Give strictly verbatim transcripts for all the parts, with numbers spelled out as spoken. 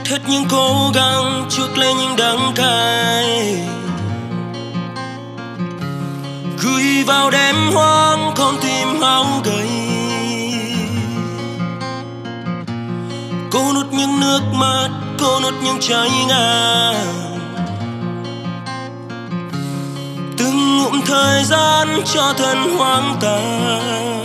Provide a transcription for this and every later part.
hết những cố gắng chuốc lấy những đắng cay, gửi vào đêm hoang con tim hao gầy. Cô nuốt những nước mắt, cô nuốt những trái ngang, từng ngụm thời gian cho thân hoang tàn.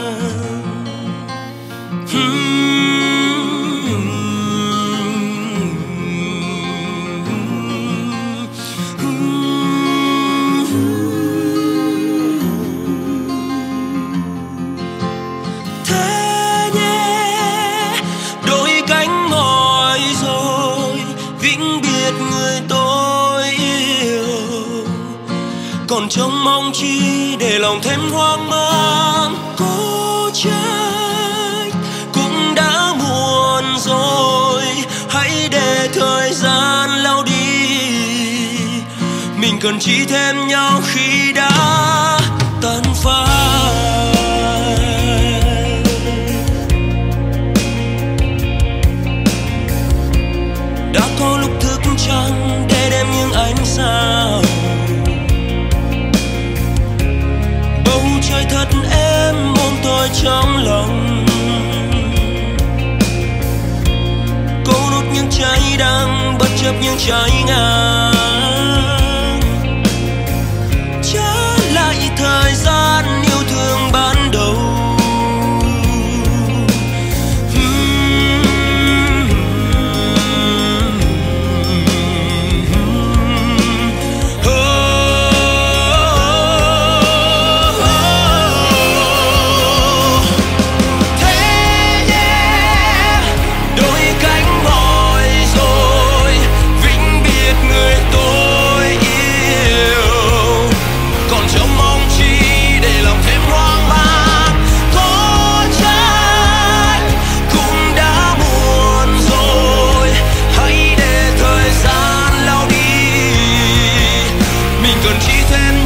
Thế nhé, đôi cánh mỏi rồi, vĩnh biệt người tôi yêu. Còn trông mong chi để lòng thêm hoang mang. Cố trách cũng đã muộn rồi, hãy để thời gian lau đi. Mình cần chỉ thêm nhau khi đã tan phai. Đã có lúc thức trắng để đêm những ánh sao, bầu trời thật êm ôm tôi trong lòng. Cô nuốt những trái đắng bất chấp những trái ngang, trả lại thời gian yêu thương ban đầu. Cần chỉ thêm